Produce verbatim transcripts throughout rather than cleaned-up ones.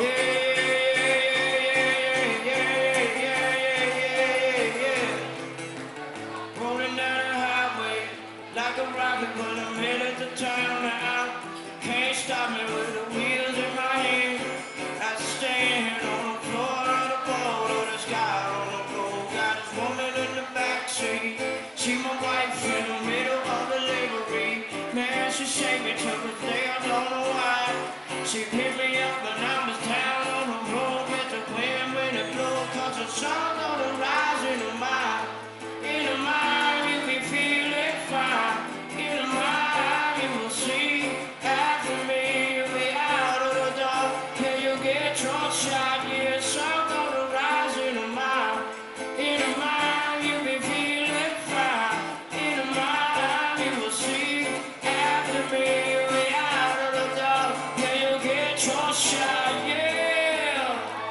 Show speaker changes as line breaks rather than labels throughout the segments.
She picked me up when I was down on the road with the wind when it blew, cause the sun's gonna rise in the mind. In the mind you be feeling fine. In the mind you will see. After me you'll be out of the dark. Can you get your shot? Yeah, the sun's gonna rise in the mind. In the mind you be feeling fine. In the mind you will see. After me you'll be out of the dark. Your shot, yeah.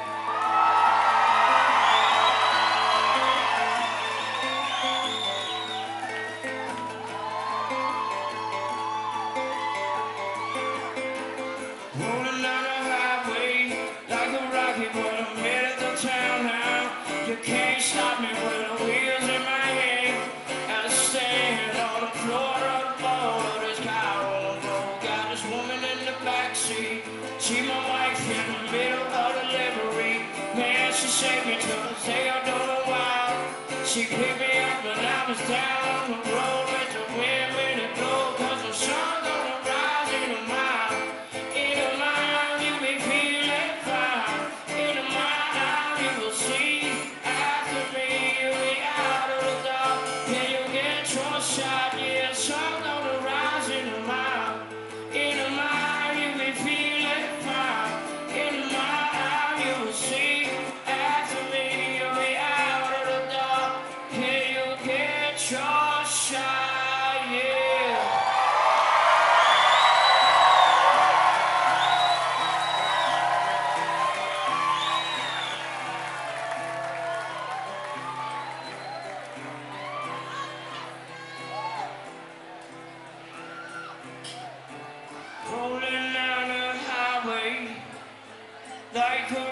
Rolling down the highway like a rocket, but I'm headed to town now. You can't stop me with the wheels in my hand. I stand on the floor of the boat of this car on the road. Got this woman in the backseat. She my wife in the middle of the livery. Man, she saved me till the day I don't know why. She picked me up when I was down on the road with the wind when it blew, cause the sun's gonna rise in the mile. In the mile you be feeling fine. In the mile you will see. After me you'll be out of the dark. Can you get your shot? Yeah, the sun's gonna rise in the mile. In the mile you be feeling fine. In the mile you will see. After me you'll be out of the dark. Can you get your shot? Yeah. Rolling down the highway like a